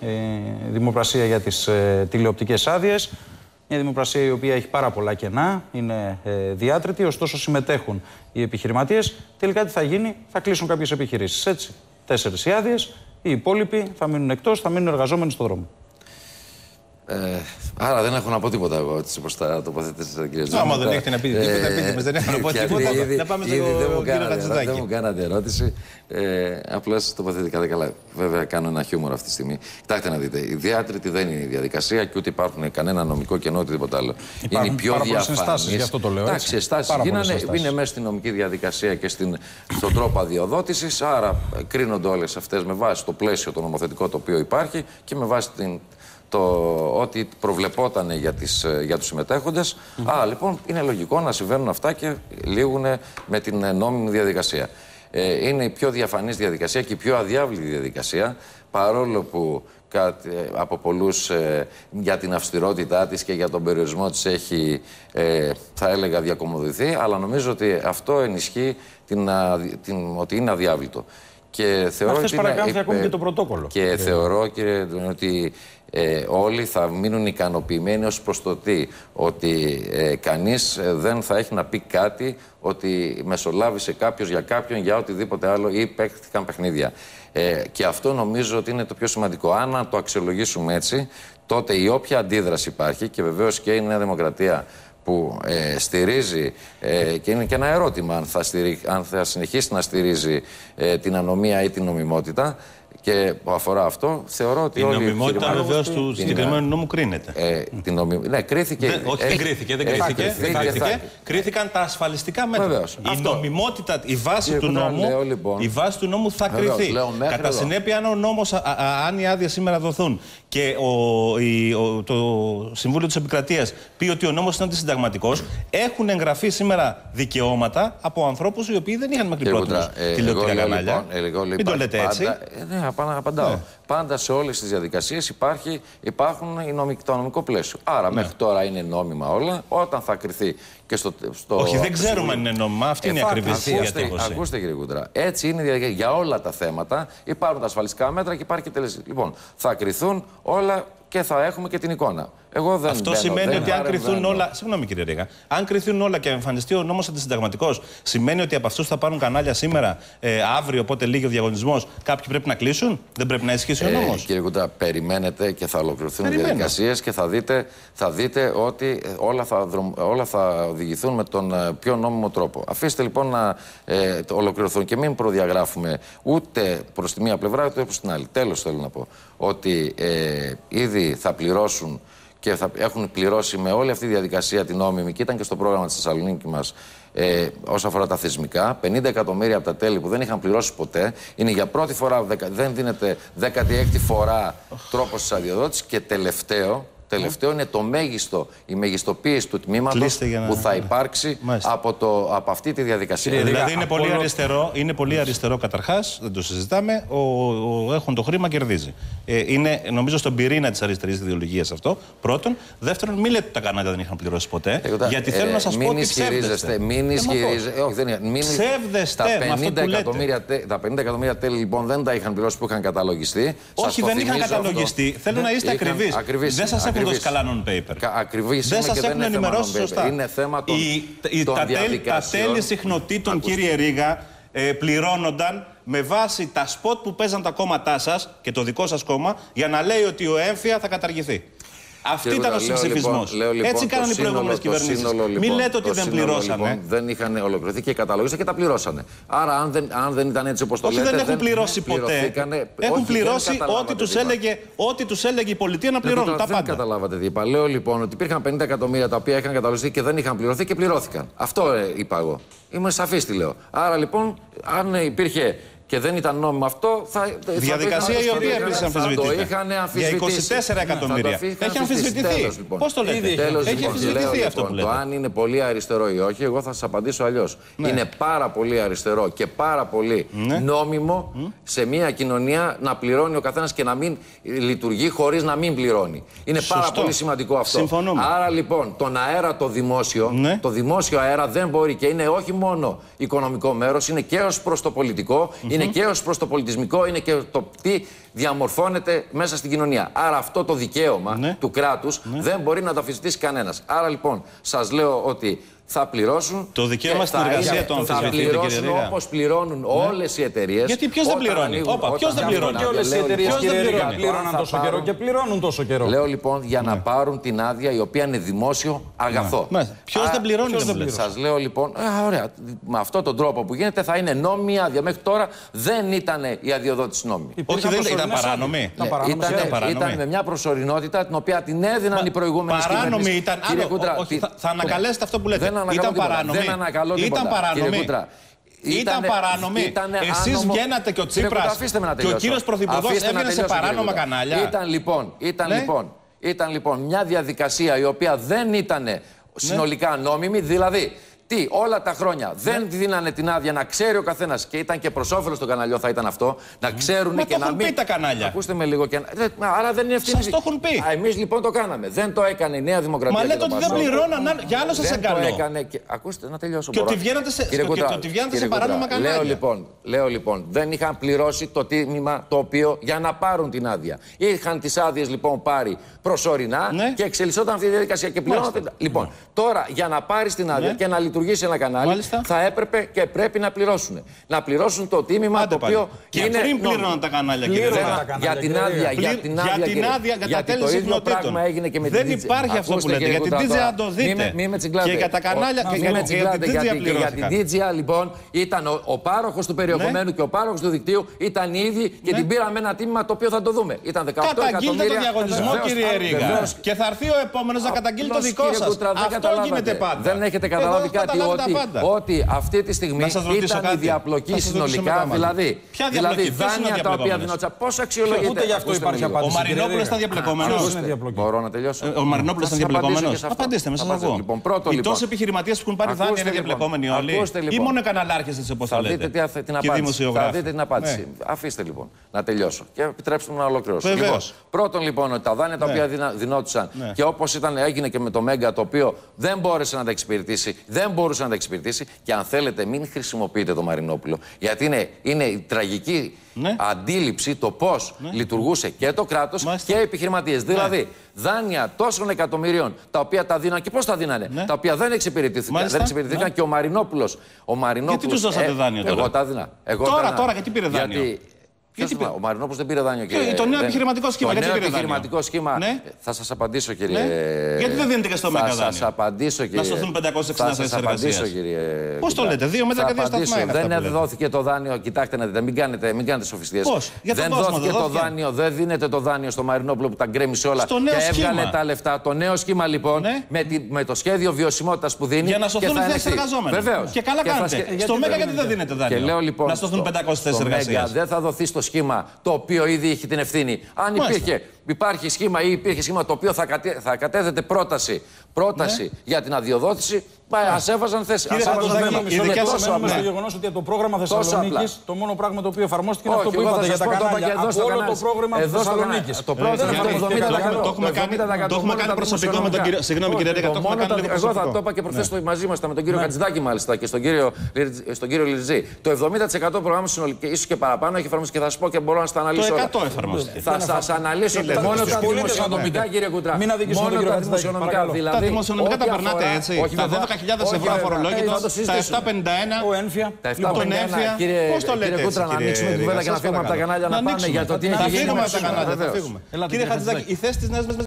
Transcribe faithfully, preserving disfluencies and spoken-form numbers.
ε, δημοπρασία για τις ε, τηλεοπτικές άδειες. Μια δημοπρασία η οποία έχει πάρα πολλά κενά, είναι ε, διάτρητη, ωστόσο συμμετέχουν οι επιχειρηματίες. Τελικά τι θα γίνει, θα κλείσουν κάποιες επιχειρήσεις. Έτσι, τέσσερις οι άδειες, οι υπόλοιποι θα μείνουν εκτός, θα μείνουν εργαζόμενοι στον δρόμο. Ε, άρα δεν έχω να πω τίποτα εγώ έτσι όπως τα τοποθετήσατε, κύριε Ζώνα. Άμα δεν έχετε να πείτε τίποτα, πείτε μας, δεν έχω να πω τίποτα. Να πάμε στο κύριο Χατζηδάκη. Δεν μου κάνατε ερώτηση. Ε, απλώς τοποθετήκατε καλά. Βέβαια, κάνω ένα χιούμορ αυτή τη στιγμή. Κοιτάξτε να δείτε. Η διάτρητη δεν είναι η διαδικασία και ούτε υπάρχουν κανένα νομικό κενό ούτε τίποτα άλλο. Υπάρχουν είναι η πιο διαφανής. Γι' αυτό το λέω. Εντάξει, στάσεις γίνανε, είναι μέσα στην νομική διαδικασία και στην, στον τρόπο αδειοδότησης. Άρα κρίνονται όλες αυτές με βάση το πλαίσιο το νομοθετικό το οποίο υπάρχει και με βάση την. Το ότι προβλεπόταν για, τις, για τους συμμετέχοντες. Mm-hmm. Άρα λοιπόν είναι λογικό να συμβαίνουν αυτά και λήγουν με την νόμιμη διαδικασία. Ε, είναι η πιο διαφανής διαδικασία και η πιο αδιάβλητη διαδικασία, παρόλο που κάτι, από πολλούς ε, για την αυστηρότητά της και για τον περιορισμό της έχει, ε, θα έλεγα, διακομωδηθεί, αλλά νομίζω ότι αυτό ενισχύει την, την, ότι είναι αδιάβλητο. Και θεωρώ αυτές παρακάνθει ακόμη και το πρωτόκολλο. Και yeah. θεωρώ, κύριε, ότι ε, όλοι θα μείνουν ικανοποιημένοι ως προς το τι, ότι ε, κανείς δεν θα έχει να πει κάτι ότι μεσολάβησε κάποιος για κάποιον για οτιδήποτε άλλο ή παίχτηκαν παιχνίδια. Ε, και αυτό νομίζω ότι είναι το πιο σημαντικό. Αν το αξιολογήσουμε έτσι, τότε η όποια αντίδραση υπάρχει, και βεβαίως και η Νέα Δημοκρατία που ε, στηρίζει, ε, και είναι και ένα ερώτημα αν θα, στηρί, αν θα συνεχίσει να στηρίζει ε, την ανομία ή την νομιμότητα, και που αφορά αυτό, θεωρώ ότι. Η νομιμότητα βεβαίως του συγκεκριμένου νόμου κρίνεται. Ε, την νομι... Ναι, κρίθηκε. Δεν, όχι, δεν κρίθηκε. Δεν κρίθηκε. Ε, δεν κρίθηκε. Κρίθηκαν τα ασφαλιστικά μέτρα. Βεβαίως. Η αυτό. νομιμότητα, η βάση, του νόμου, λέω, λοιπόν, η βάση του νόμου θα βεβαίως, κριθεί. λέω, Κατά εδώ. συνέπεια, αν, ο νόμος, α, α, αν οι άδειες σήμερα δοθούν και ο, η, ο, το Συμβούλιο της Επικρατείας πει ότι ο νόμος είναι αντισυνταγματικός, έχουν εγγραφεί σήμερα δικαιώματα από ανθρώπους οι οποίοι δεν είχαν μέχρι πρώτη τηλεοπτικά κανάλια. Μην το λέτε έτσι. Ναι, απαντάω. Ναι. Πάντα σε όλες τις διαδικασίες υπάρχει, υπάρχουν η νομικ, το νομικό πλαίσιο. Άρα ναι. μέχρι τώρα είναι νόμιμα όλα. Όταν θα κριθεί και στο. στο Όχι, δεν ξέρουμε αν είναι νόμιμα. Αυτή είναι η ακριβή διατύπωση. Ακούστε, κύριε Κούντρα. Έτσι είναι η διαδικασία. Για όλα τα θέματα υπάρχουν τα ασφαλιστικά μέτρα και υπάρχει και τελεσί. Λοιπόν, θα κριθούν όλα και θα έχουμε και την εικόνα. Εγώ δεν Αυτό μπαίνω, σημαίνει δεν ότι αν κρυθούν μπαίνω. όλα. Συγγνώμη, κύριε Ρίγα. Αν κρυθούν όλα και εμφανιστεί ο νόμος αντισυνταγματικός, σημαίνει ότι από αυτούς θα πάρουν κανάλια σήμερα, ε, αύριο, οπότε λύγει ο διαγωνισμός, κάποιοι πρέπει να κλείσουν, δεν πρέπει να ισχύσει ο νόμος. Ε, κύριε Κούντρα, περιμένετε και θα ολοκληρωθούν οι διαδικασίες και θα δείτε, θα δείτε ότι όλα θα, δρομ, όλα θα οδηγηθούν με τον πιο νόμιμο τρόπο. Αφήστε λοιπόν να ε, ολοκληρωθούν και μην προδιαγράφουμε ούτε προς τη μία πλευρά ούτε προς την άλλη. Τέλος, θέλω να πω ότι ε, ήδη θα πληρώσουν και θα έχουν πληρώσει με όλη αυτή τη διαδικασία την νόμιμη, και ήταν και στο πρόγραμμα της Θεσσαλονίκη μας, ε, όσον αφορά τα θεσμικά, πενήντα εκατομμύρια από τα τέλη που δεν είχαν πληρώσει ποτέ. Είναι για πρώτη φορά, δεν δίνεται δέκατη έκτη φορά τρόπος της αδειοδότησης. Και τελευταίο, τελευταίο είναι το μέγιστο, η μεγιστοποίηση του τμήματος να... που θα υπάρξει από, το, από αυτή τη διαδικασία. Δηλαδή, δηλαδή είναι, πολύ όλο... αριστερό, είναι πολύ αριστερό καταρχάς, δεν το συζητάμε, ο, ο, έχουν το χρήμα, κερδίζει. Ε, είναι νομίζω στον πυρήνα της αριστερής ιδεολογίας αυτό, πρώτον. Δεύτερον, μην λέτε ότι τα κανάλια δεν είχαν πληρώσει ποτέ, ε, γιατί θέλω ε, να σας πω ότι ψεύδεστε. Μην ισχυρίζεστε, όχι δεν είναι. Ψεύδεστε τα πενήντα εκατομμύρια τέλη λοιπόν δεν τα είχαν πληρώσει που είχαν καταλογιστεί. Όχι, δεν είχαν καταλογιστεί. Θέλω να είστε ακριβείς. Δεν σας έχουν δώσει καλά non-paper. Ακριβώς. Δεν σας έχουν ενημερώσει σωστά. Είναι θέμα των, η, των τα, διαδικασιών. Τα τέλη συχνοτήτων, κύριε Ρίγα, ε, πληρώνονταν με βάση τα σποτ που παίζαν τα κόμματά σας και το δικό σας κόμμα για να λέει ότι ο έμφυα θα καταργηθεί. Αυτή ήταν ο συμψηφισμός. Λοιπόν, Έτσι κάνανε οι προηγούμενες κυβερνήσεις. Λοιπόν, Μην λέτε ότι δεν πληρώσανε. Λοιπόν, δεν είχαν ολοκληρωθεί και καταλογίσαν και τα πληρώσανε. Άρα, αν δεν, αν δεν ήταν έτσι όπως το Όχι, λέτε. Όχι, δεν έχουν πληρώσει ποτέ. Έχουν όχι, πληρώσει ό,τι τους έλεγε, ό,τι τους έλεγε η πολιτεία να πληρώνουν. Δεν, τα δεν πάντα. καταλάβατε τι είπα. Λέω λοιπόν ότι υπήρχαν πενήντα εκατομμύρια τα οποία είχαν καταλογιστεί και δεν είχαν πληρωθεί και πληρώθηκαν. Αυτό ε, είπα εγώ. Είμαι σαφής τι λέω. Άρα λοιπόν, αν υπήρχε. Και δεν ήταν νόμιμο αυτό, θα. Διαδικασία η οποία επίσης αμφισβητήθηκε. Το είχαν αμφισβητήσει. Για είκοσι τέσσερα εκατομμύρια. Έχει αμφισβητηθεί. Πώς το λέτε. Έχει αμφισβητηθεί αυτό που λέτε. Το αν είναι πολύ αριστερό ή όχι, εγώ θα σας απαντήσω αλλιώς. Είναι πάρα πολύ αριστερό και πάρα πολύ νόμιμο σε μια κοινωνία να πληρώνει ο καθένας και να μην λειτουργεί χωρίς να μην πληρώνει. Είναι πάρα πολύ σημαντικό αυτό. Άρα λοιπόν, τον αέρα το δημόσιο, το δημόσιο αέρα δεν μπορεί και είναι όχι μόνο οικονομικό μέρος, είναι και ως προς το πολιτικό. Είναι είναι και ως προς το πολιτισμικό, είναι και το τι διαμορφώνεται μέσα στην κοινωνία. Άρα αυτό το δικαίωμα ναι. του κράτους ναι. δεν μπορεί να το αμφισβητήσει κανένας. Άρα λοιπόν σας λέω ότι θα πληρώσουν. Το δικαίωμα στην εργασία των θα πληρώσουν όπως πληρώνουν ναι. όλες οι εταιρείες. Γιατί ποιος δεν πληρώνει. Όπα, ποιος δεν πληρώνει. Και όλες οι εταιρείες πλήρωναν τόσο καιρό και πληρώνουν τόσο καιρό. Λέω λοιπόν για να πάρουν την άδεια η οποία είναι δημόσιο αγαθό. Ποιος δεν πληρώνει. Σας λέω λοιπόν, ωραία, με αυτόν τον τρόπο που γίνεται θα είναι νόμιμη άδεια. Μέχρι τώρα δεν ήταν η αδειοδότηση νόμιμη. Όχι, δεν ήταν παράνομη. Ήταν με μια προσωρινότητα την οποία την έδιναν οι προηγούμενες κυβερνήσεις. Παράνομη ήταν. Θα ανακαλέσετε αυτό που λέτε. Ήταν παράνομη. Δεν ανακαλώ Ήταν παράνομη. Ήταν παράνομη. Εσείς βγαίνατε και ο Τσίπρας και ο κύριος Πρωθυπουργός έβγαινε σε παράνομα κανάλια. Ήταν λοιπόν, ήταν λοιπόν, ήταν λοιπόν μια διαδικασία η οποία δεν ήταν συνολικά νόμιμη, δηλαδή. Τι, όλα τα χρόνια ναι. δεν δίνανε την άδεια να ξέρει ο καθένας και ήταν και προς όφελος των καναλιών θα ήταν αυτό, να ξέρουν και να μην. Μα το έχουν πει τα κανάλια. Ακούστε με λίγο και να. Άρα δεν είναι ευθύνη. Σας το έχουν πει. Εμείς λοιπόν το κάναμε. Δεν το έκανε η Νέα Δημοκρατία. Μα λέτε ότι δεν πληρώναν. Για άλλο σας εγκαλώ. Δεν το έκανε. Και... Ακούστε να τελειώσω. Και ότι βγαίνατε σε, σε παράνομα κανάλια. Λέω λοιπόν, λέω λοιπόν, δεν είχαν πληρώσει το τίμημα το οποίο για να πάρουν την άδεια. Είχαν τις άδειες λοιπόν πάρει προσωρινά ναι. και εξελισσόταν αυτή η διαδικασία και πληρώνονταν. Λοιπόν, τώρα για να πάρει την άδεια και να λειτουργήσει ένα κανάλι. Μάλιστα. Θα έπρεπε και πρέπει να πληρώσουν. Να πληρώσουν το τίμημα Άντε το οποίο πάλι. είναι. Και πριν πλήρωναν τα κανάλια, κύριε Ρέγα. Για την άδεια. Για την άδεια, για την άδεια γιατί το ίδιο πράγμα έγινε και με την Δεν υπάρχει αυτό που λέτε. Για την ντι τζέι αν το δείτε. Και για τα κανάλια και για την ντι τζέι λοιπόν ήταν ο πάροχος του περιεχομένου και ο πάροχος του δικτύου ήταν οι ίδιοι και την πήραμε ένα τίμημα το οποίο θα το δούμε. Ήταν δεκαοκτώ εκατομμύρια. Καταγγείλτε το διαγωνισμό, κύριε Ρήγα. Και θα έρθει ο επόμενος να καταγγείλει το δικό σας. Αυτό γίνεται πάντα. Δεν έχετε καταλάβει κάτι ότι αυτή τη στιγμή ήταν η διαπλοκή συνολικά, δηλαδή, δηλαδή δάνεια τα οποία δινόντουσαν. Πώς αξιολογείται. Ούτε γι' αυτό υπάρχει απάντηση. Ο Μαρινόπουλος ήταν διαπλεκόμενος. Μπορώ να τελειώσω. Ο Μαρινόπουλος ήταν διαπλεκόμενος. Απαντήστε με, σας ακούω. Οι τόσοι επιχειρηματίες που έχουν πάρει δάνεια είναι διαπλεκόμενοι όλοι. Ή μόνο καναλάρχες έτσι όπως θα λέτε. Θα δείτε την απάντηση. Αφήστε λοιπόν να τελειώσω και επιτρέψτε μου να ολοκληρώσω. Πρώτον λοιπόν ότι τα δάνεια τα οποία δινόντουσαν και όπως έγινε και με το Μέγκα το οποίο δεν μπόρεσε να τα εξυπηρετήσει, δεν μπορούσε να τα εξυπηρετήσει. Και αν θέλετε, μην χρησιμοποιείτε το Μαρινόπουλο. Γιατί είναι, είναι η τραγική ναι. αντίληψη το πώς ναι. λειτουργούσε και το κράτος Μάλιστα. και οι επιχειρηματίες. Ναι. Δηλαδή, δάνεια τόσων εκατομμυρίων τα οποία τα δίνανε και πώς τα δίνανε. Ναι. Τα οποία δεν εξυπηρετήθηκαν. Δεν εξυπηρετήθηκαν ναι. και ο Μαρινόπουλος. Ο Μαρινόπουλος γιατί τους δώσατε ε, δάνειο τώρα. Εγώ τα δίνα. Εγώ τώρα, τα τώρα, γιατί πήρε δάνειο. Γιατί, γιατί πήρε... Ο Μαρινόπουλος δεν πήρε δάνειο. Και... Το νέο επιχειρηματικό σχήμα. Το γιατί νέο πήρε επιχειρηματικό σχήμα. Ναι. Θα σας απαντήσω, κύριε. Ναι. Γιατί δεν δίνετε και στο Μέγκα δάνειο. Θα σας απαντήσω, κύριε. Να σωθούν πεντακόσιες εξήντα θέσεις εργασίας. Πώς το λέτε, δύο μέτρα και δύο σταθμά. Δεν δόθηκε το δάνειο. Κοιτάξτε να δείτε, μην κάνετε, μην κάνετε σοφιστίες. Πώς. Δεν δόθηκε το δάνειο, δεν δίνεται το δάνειο στο Μαρινόπουλο που τα γκρέμισε όλα και έβγαλε τα λεφτά. Το νέο σχήμα λοιπόν με το σχέδιο βιωσιμότητας που δίνει. Για να σωθούν οι θέσεις εργαζόμενων. Βεβαίως. Και καλά κάνετε. Στο Μέγκα γιατί δεν δίνετε δάνειο. Να σωθούν πεντακόσιες θέσεις εργασίας. Δεν θα δοθεί στο σχήμα το οποίο ήδη έχει την ευθύνη. Αν υπήρχε, υπάρχει σχήμα ή υπήρχε σχήμα το οποίο θα, κατε, θα κατέθετε πρόταση, πρόταση ναι. για την αδειοδότηση, ας έβαζαν θέση. Κύριε Χατζηδάκη, μένουμε στο γεγονός ότι το πρόγραμμα Θεσσαλονίκης το μόνο πράγμα το οποίο εφαρμόστηκε είναι αυτό που είπατε για τα κανάλια. Από όλο το πρόγραμμα της Θεσσαλονίκης. Το έχουμε κάνει προσωπικό με τον κύριο. Συγγνώμη κύριε Ρέγα, το έχουμε κάνει λίγο προσωπικό. Εγώ θα το είπα και προχθές μαζί μας με τον κύριο Χατζηδάκη μάλιστα και στον κύριο Λιριζή. Το εβδομήντα τοις εκατό του προγράμματος συνολικά, ίσως και παραπάνω, έχει εφαρμοστεί και θα σας πω και μπορώ να στα αναλύσω. Το εκατό εφαρμοστεί. Θα σας αναλύσω μόνο τα δημοσιονομικά, κύριε Κουτρά. Μην αδικήσουμε τον κύριο Χατζηδάκη. Τα δημοσιονομικά τα περνάτε έτσι. Τα δώδεκα χιλιάδες ευρώ αφορολόγητο, τα επτακόσια πενήντα ένα, ο έμφυα. τον έμφυα. Πώς το λέτε έτσι, να ανοίξουμε την κουβέντα και να φύγουμε από τα κανάλια να πάμε για το τι έχει γίνει. Θα φύγουμε από τα κανάλια. Κύριε Χατζηδάκη, η θέση της Νέας